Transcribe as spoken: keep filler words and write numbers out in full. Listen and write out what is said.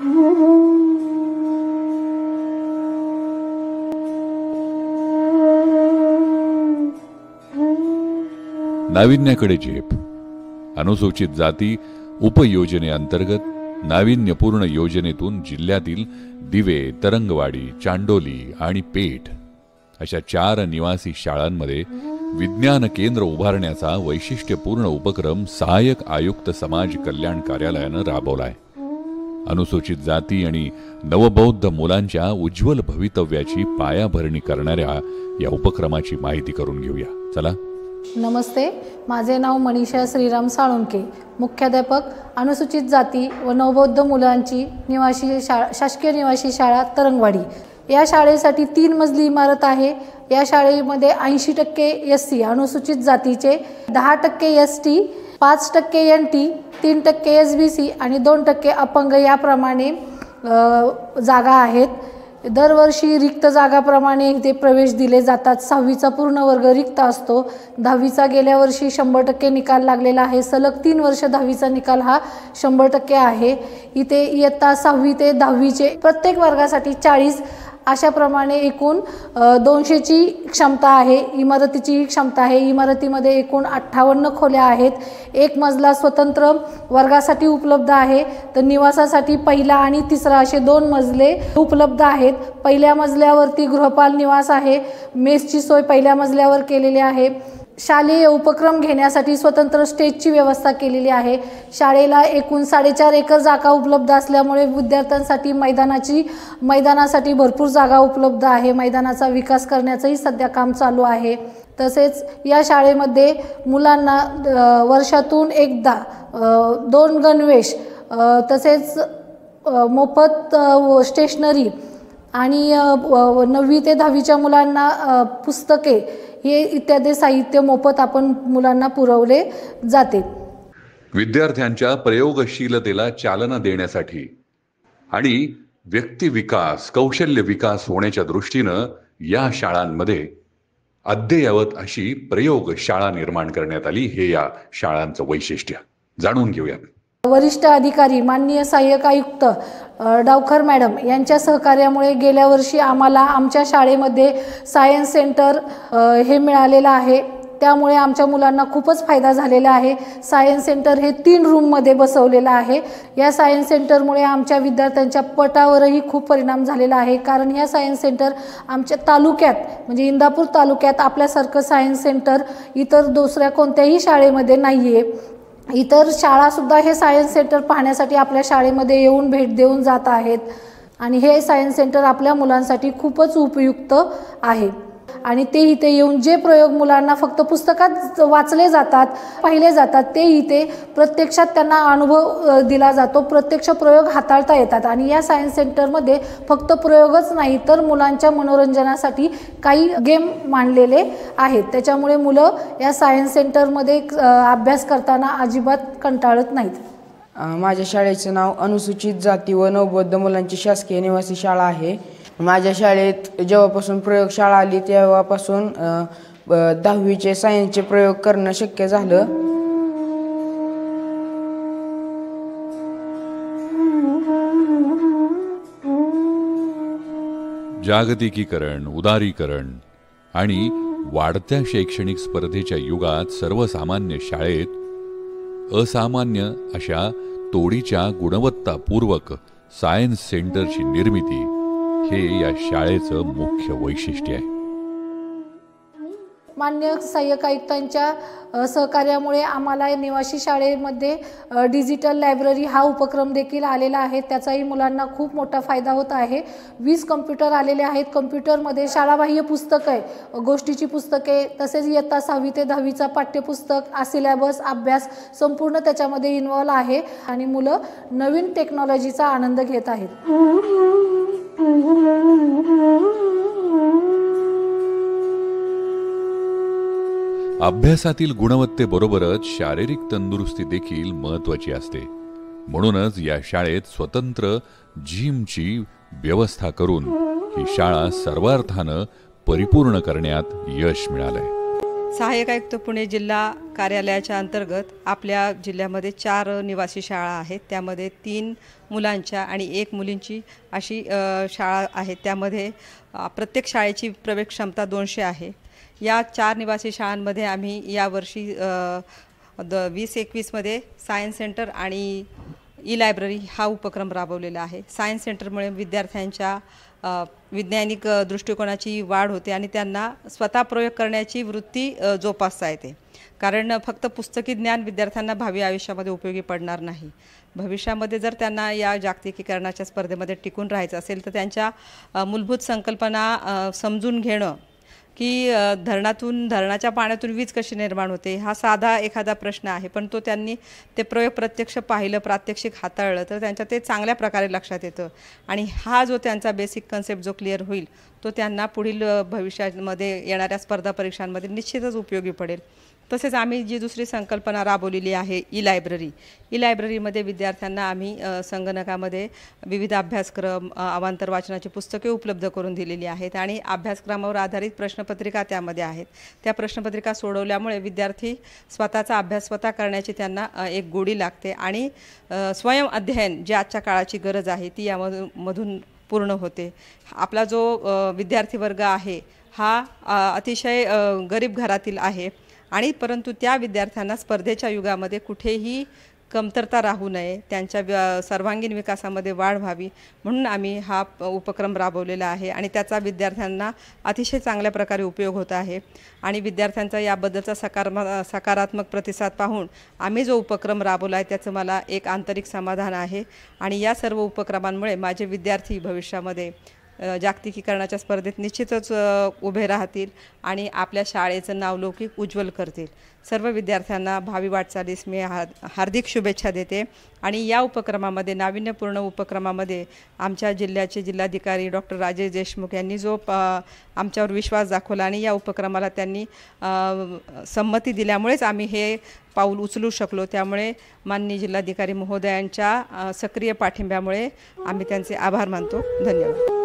नाविन्याकडे झेप. अनुसूचित जाती उपयोजनेअंतर्गत नाविन्यपूर्ण योजनेतून जिल्ह्यातील दिवे, तरंगवाडी, चांडोली आणि पेठ अशा चार निवासी शाळांमध्ये विज्ञान केंद्र उभारण्याचा वैशिष्ट्यपूर्ण उपक्रम सहाय्यक आयुक्त समाज कल्याण कार्यालयानं राबवलाय. अनुसूचित जाती आणि नवबौद्ध मुलांच्या उज्ज्वल भवितव्याची पायाभरणी करणाऱ्या या उपक्रमाची माहिती करून घेऊया. चला. नमस्ते, माझे नाव मनीषा श्रीराम साळुंके, मुख्याध्यापक अनुसूचित जाती व नवबौद्ध मुलांची निवासी शाळा शासकीय निवासी शाळा तरंगवाडी. या शाळेसाठी तीन मजली इमारत आहे. या शाळेमध्ये ऐंशी टक्के एस सी अनुसूचित जातीचे, दहा टक्के एस टी, पाच टक्के एन टी, तीन टक्के एस बी सी आणि दोन टक्के अपंग याप्रमाणे जागा आहेत. दरवर्षी रिक्त जागाप्रमाणे इथे प्रवेश दिले जातात. सहावीचा पूर्ण वर्ग रिक्त असतो. दहावीचा गेल्या वर्षी शंभर टक्के निकाल लागलेला आहे. सलग तीन वर्ष दहावीचा निकाल हा शंभर टक्के आहे. इथे इयत्ता सहावी ते दहावीचे प्रत्येक वर्गासाठी चाळीस अशाप्रमाणे एकूण दोनशेची क्षमता आहे. इमारतीची क्षमता आहे. इमारतीमध्ये एकूण अठ्ठावन्न खोल्या आहेत. एक मजला स्वतंत्र वर्गासाठी उपलब्ध आहे, तर निवासासाठी पहिला आणि तिसरा असे दोन मजले उपलब्ध आहेत. पहिल्या मजल्यावरती गृहपाल निवास आहे. मेसची सोय पहिल्या मजल्यावर केलेली आहे. शालेय उपक्रम घेण्यासाठी स्वतंत्र स्टेजची व्यवस्था केलेली आहे. शाळेला एकूण साडेचार एकर जागा उपलब्ध असल्यामुळे विद्यार्थ्यांसाठी मैदानाची मैदानासाठी भरपूर जागा उपलब्ध आहे. मैदानाचा विकास करण्याचंही सध्या काम चालू आहे. तसेच या शाळेमध्ये मुलांना वर्षातून एकदा दोन गणवेश, तसेच मोफत स्टेशनरी आणि नववी ते दहावीच्या मुलांना पुस्तके हे इत्यादी साहित्य मोफत आपण मुलांना पुरवले जाते. विद्यार्थ्यांच्या प्रयोगशीलतेला चालना देण्यासाठी आणि व्यक्ती विकास, कौशल्य विकास होण्याच्या दृष्टीनं या शाळांमध्ये अद्ययावत अशी प्रयोगशाळा निर्माण करण्यात आली. हे या शाळांचं वैशिष्ट्य जाणून घेऊया. वरिष्ठ अधिकारी माननीय सहाय्यक आयुक्त डावखर मॅडम यांच्या सहकार्यामुळे गेल्या वर्षी आम्हाला आमच्या शाळेमध्ये सायन्स सेंटर हे मिळालेलं आहे. त्यामुळे आमच्या मुलांना खूपच फायदा झालेला आहे. सायन्स सेंटर हे तीन रूममध्ये बसवलेलं आहे. या सायन्स सेंटरमुळे आमच्या विद्यार्थ्यांच्या पटावरही खूप परिणाम झालेला आहे. कारण ह्या सायन्स सेंटर आमच्या तालुक्यात म्हणजे इंदापूर तालुक्यात आपल्यासारखं सायन्स सेंटर इतर दुसऱ्या कोणत्याही शाळेमध्ये नाही आहे. इतर शाळासुद्धा हे सायन्स सेंटर पाहण्यासाठी आपल्या शाळेमध्ये येऊन भेट देऊन जात आहेत आणि हे सायन्स सेंटर आपल्या मुलांसाठी खूपच उपयुक्त आहे. आणि ते इथे येऊन जे प्रयोग मुलांना फक्त पुस्तकात वाचले जातात, पाहिले जातात, ते इथे प्रत्यक्षात त्यांना अनुभव दिला जातो. प्रत्यक्ष प्रयोग हाताळता येतात. आणि या सायन्स सेंटरमध्ये फक्त प्रयोगच नाही तर मुलांच्या मनोरंजनासाठी काही गेम मांडलेले आहेत. त्याच्यामुळे मुलं या सायन्स सेंटरमध्ये अभ्यास करताना अजिबात कंटाळत नाहीत. माझ्या शाळेचं नाव अनुसूचित जाती व नवबौद्ध मुलांची शासकीय निवासी शाळा आहे. माझ्या शाळेत जेव्हापासून प्रयोगशाळा आली तेव्हापासून दहावीचे सायन्सचे प्रयोग करणं शक्य झालं. जागतिकीकरण, उदारीकरण आणि वाढत्या शैक्षणिक स्पर्धेच्या युगात सर्वसामान्य शाळेत असामान्य अशा तोडीच्या गुणवत्तापूर्वक सायन्स सेंटरची निर्मिती हे या शाळेचं मुख्य वैशिष्ट्य आहे. मान्य सहाय्यक आयुक्तांच्या सहकार्यामुळे आम्हाला निवासी शाळेमध्ये डिजिटल लायब्ररी हा उपक्रम देखील आलेला आहे. त्याचाही मुलांना खूप मोठा फायदा होत आहे. वीस कम्प्युटर आलेले आहेत. कम्प्युटरमध्ये शाळाबाह्य पुस्तकं आहे, गोष्टीची पुस्तके, तसेच इयत्ता सहावी ते दहावीचा पाठ्यपुस्तक, सिलेबस, अभ्यास संपूर्ण त्याच्यामध्ये इन्व्हॉल्व आहे आणि मुलं नवीन टेक्नॉलॉजीचा आनंद घेत आहेत. अभ्यासातील गुणवत्तेबरोबरच शारीरिक तंदुरुस्ती देखील महत्त्वाची असते. म्हणूनच या शाळेत स्वतंत्र जिमची व्यवस्था करून ही शाळा सर्वार्थानं परिपूर्ण करण्यात यश मिळालंय. सहाय्यक आयुक्त पुणे जिल्हा कार्यालयाच्या अंतर्गत आपल्या जिल्ह्यामध्ये चार निवासी शाळा आहेत. त्यामध्ये तीन मुलांच्या आणि एक मुलींची अशी अ, शाळा आहेत. त्यामध्ये अ, प्रत्येक शाळेची प्रवेश क्षमता दोनशे आहे. या चार निवासी शाळांमध्ये आम्ही यावर्षी अ, द वीस एकवीसमध्ये सायन्स सेंटर आणि ई लायब्ररी हा उपक्रम राबवलेला आहे. सायन्स सेंटरमुळे विद्यार्थ्यांच्या अ, वैज्ञानिक अ, दृष्टिकोनाची वाढ होते आणि त्यांना स्वतः प्रयोग करण्याची वृत्ती अ, जोपासता येते. कारण फक्त पुस्तकी ज्ञान विद्यार्थ्यांना भावी आयुष्यामध्ये उपयोगी पडणार नाही. भविष्यामध्ये जर त्यांना या जागतिकीकरणाच्या स्पर्धेमध्ये टिकून राहायचं असेल तर त्यांच्या अ, मूलभूत संकल्पना अ, समजून घेणं की अ, धरणातून धरणाच्या पाण्यातून वीज कशी निर्माण होते हा साधा एखादा प्रश्न आहे, पण तो त्यांनी ते प्रयोग प्रत्यक्ष पाहिलं, प्रात्यक्षिक हाताळलं तर त्यांच्या ते चांगल्या प्रकारे लक्षात येतं. आणि हा जो त्यांचा बेसिक कन्सेप्ट जो क्लिअर होईल तो त्यांना पुढील अ, भविष्यामध्ये येणाऱ्या स्पर्धा परीक्षांमध्ये निश्चितच उपयोगी पडेल. तसेच आम्ही जी दुसरी संकल्पना राबवलेली आहे ई लायब्ररी ई लायब्ररीमध्ये विद्यार्थ्यांना आम्ही अ, संगणकामध्ये विविध अभ्यासक्रम अ, अवांतर वाचनाची पुस्तके उपलब्ध करून दिलेली आहेत आणि अभ्यासक्रमावर आधारित प्रश्नपत्रिका त्यामध्ये आहेत. त्या प्रश्नपत्रिका सोडवल्यामुळे विद्यार्थी स्वतःचा अभ्यास स्वतः करण्याची त्यांना अ, एक गोडी लागते आणि अ, स्वयं अध्ययन जी आजच्या काळाची गरज आहे ती यामधून मधून पूर्ण होते. आपला जो अ, विद्यार्थी वर्ग आहे हा अ, अतिशय अ, गरीब घरातील आहे आणि परंतु त्या विद्यार्थ्यांना स्पर्धेच्या युगामध्ये कुठेही कमतरता राहू नये, त्यांच्या व्य सर्वांगीण विकासामध्ये वाढ व्हावी म्हणून आम्ही हा उपक्रम राबवलेला आहे आणि त्याचा विद्यार्थ्यांना अतिशय चांगल्या प्रकारे उपयोग होत आहे. आणि विद्यार्थ्यांचा याबद्दलचा सकारात्मक सकारात्मक प्रतिसाद पाहून आम्ही जो उपक्रम राबवला आहे त्याचं मला एक आंतरिक समाधान आहे. आणि या सर्व उपक्रमांमुळे माझे विद्यार्थी भविष्यामध्ये जागतिकीकरणाच्या स्पर्धेत निश्चितच उभे राहतील आणि आपल्या शाळेचं नावलौकिक उज्ज्वल करतील. सर्व विद्यार्थ्यांना भावी वाटचालीस मी हा हार्दिक शुभेच्छा देते. आणि या उपक्रमामध्ये नाविन्यपूर्ण उपक्रमामध्ये आमच्या जिल्ह्याचे जिल्हाधिकारी डॉक्टर राजेश देशमुख यांनी जो प आमच्यावर विश्वास दाखवला आणि या उपक्रमाला त्यांनी संमती दिल्यामुळेच आम्ही हे पाऊल उचलू शकलो. त्यामुळे माननीय जिल्हाधिकारी महोदयांच्या सक्रिय पाठिंब्यामुळे आम्ही त्यांचे आभार मानतो. धन्यवाद.